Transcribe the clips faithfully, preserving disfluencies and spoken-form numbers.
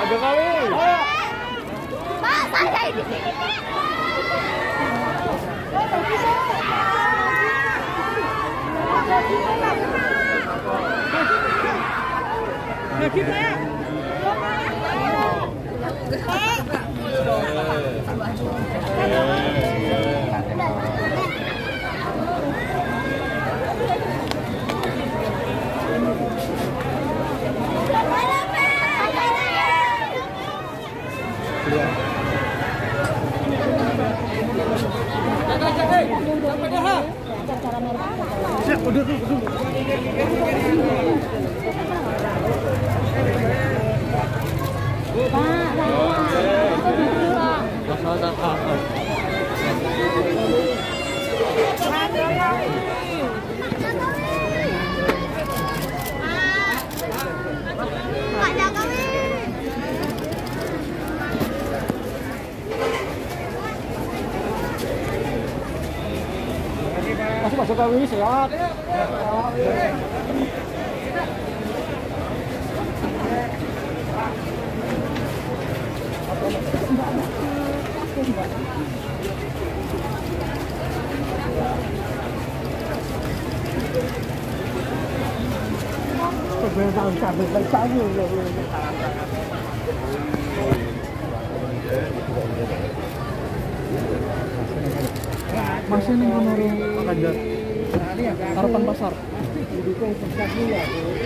Jokowi. Pak, saya di sini. Lagi saya. Siap, udah tuh, udah. Masuk masuk kami sehat. Masih nih menurut Kanjar harapan pasar didukung persatu ya.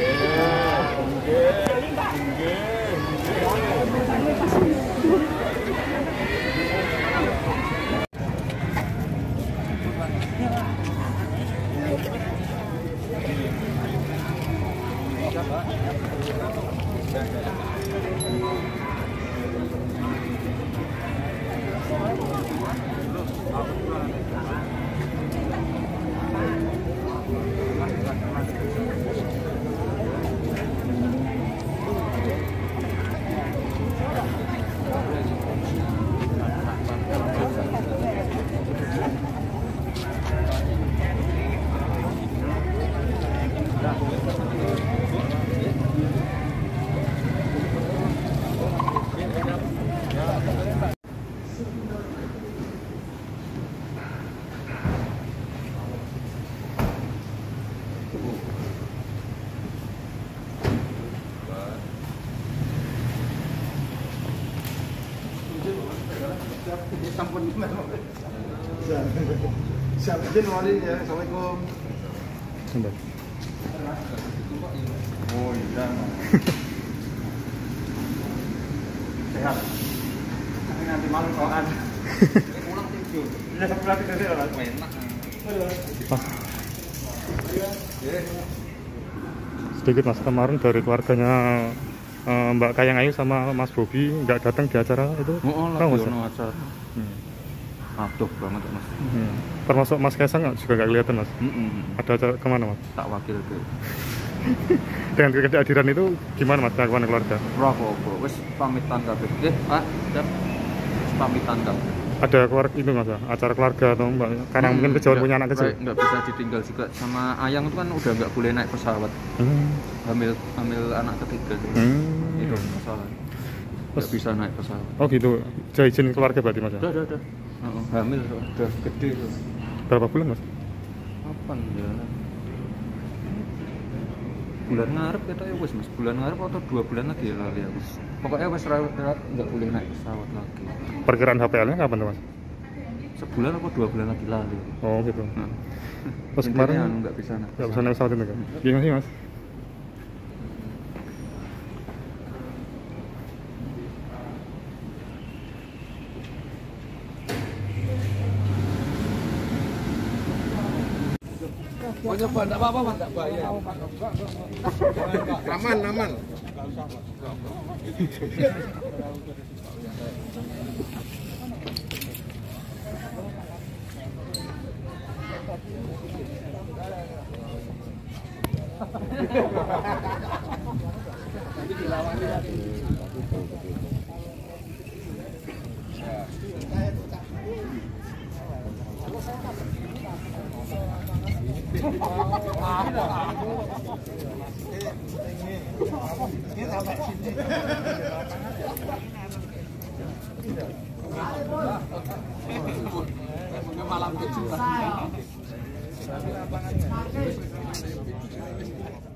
Sampun siap izin wali ya. Assalamualaikum. Oh iya. Sehat. Tapi nanti malam koan. Pulang tidur. Ya pulang tidur lah. Enak. Sedikit mas, kemarin dari keluarganya uh, Mbak Kayang Ayu sama Mas Bobi nggak datang di acara itu? Oh, tahu lagi ono acara. Hmm. Aduh banget mas. Hmm. Termasuk Mas Kaisang juga nggak kelihatan mas? Mm -mm. Ada acara kemana mas? Tak wakil ke. Dengan kehadiran itu gimana mas tanggapan keluarga? Rapopo, wes pamitan kabeh. Eh, ah, siap. Pamitan kabeh. Ada keluarga itu mas, acara keluarga atau mbak? Karena hmm, mungkin kejauhan punya anak kecil. Nggak bisa ditinggal juga sama Ayang itu kan udah nggak boleh naik pesawat. Hmm. Hamil hamil anak ketiga tuh. Hmm. Itu masalah. Nggak bisa naik pesawat. Oh gitu. Jadi izin keluarga berarti mas? Udah, udah, udah. Oh, hamil udah gede tuh. Berapa bulan mas? Kapan ya? Bulan ngarep kata ya wes mas, bulan ngarep atau dua bulan lagi ya lali aku. Pokoknya wes rawat-rawat nggak boleh naik pesawat lagi. Perkiraan H P L-nya kapan tuh mas? Sebulan atau dua bulan lagi lali. Oh gitu. Nah. Terus intinya kemarin anu nggak bisa naik. Nggak bisa naik pesawat itu kan? Gimana sih mas? Oh nyoba, enggak apa-apa, enggak bayar. Aman, aman. Nanti dilawan lagi. Ini sampai sini. Malam kecil.